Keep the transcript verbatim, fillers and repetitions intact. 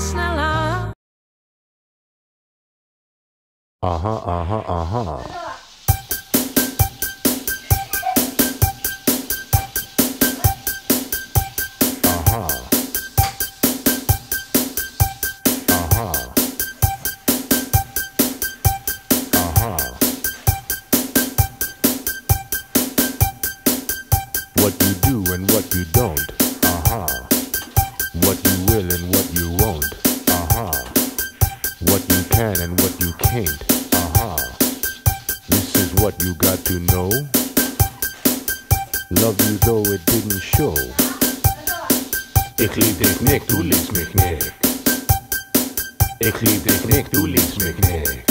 sneller. Aha, aha, aha. Aha. Aha. Aha. What you do and what you don't. Aha. What you will and what you won't. Aha. What you can and what you can't. Aha. This is what you got to know. Love you though it didn't show. Ik liep dich nicht, du liebst mich nicht. Ich lieb dich nicht, du liebst mich nicht.